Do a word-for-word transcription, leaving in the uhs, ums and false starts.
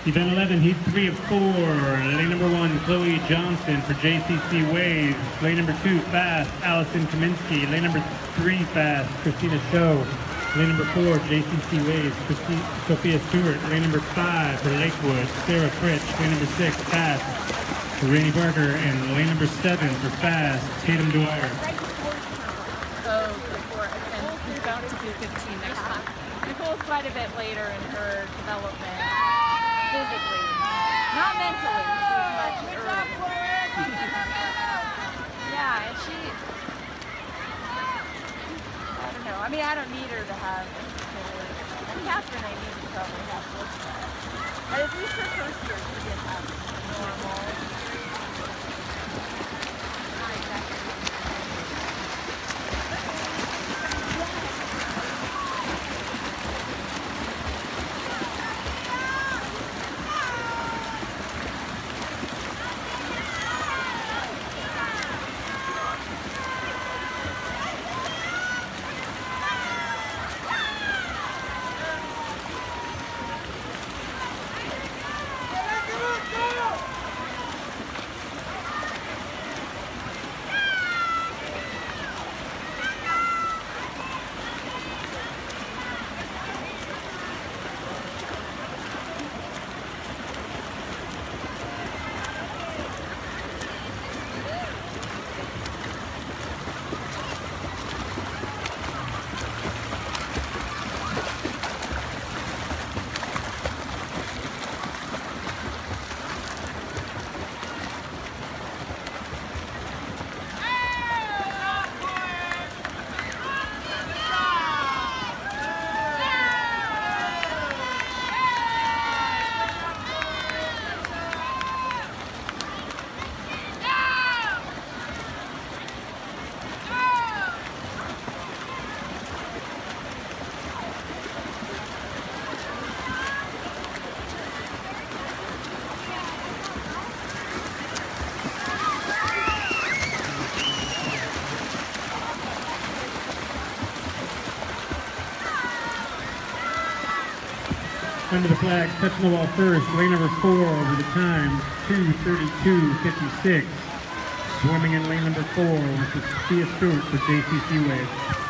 Event eleven, heat three of four. Lane number one, Chloe Johnson for J C C Waves. Lane number two, fast, Allison Kaminsky. Lane number three, fast, Christina Show. Lane number four, J C C Waves, Christi Sophia Stewart. Lane number five for Lakewood, Sarah Fritsch. Lane number six, fast, for Rainey Barker. And lane number seven for fast, Tatum Dwyer. Oh, before, and we're about to do fifteen next month. Nicole's quite a bit later in her development. Physically, not mentally. She was much earlier. Yeah, and she, I don't know. I mean, I don't need her to have kids. And Catherine, I need to probably have kids. But at least her first year, she didn't have normal. Not exactly. Under the flags, touching the wall first, lane number four over the time, two thirty-two fifty-six. Swarming in lane number four, which is Sophia Stewart for J C C Waves.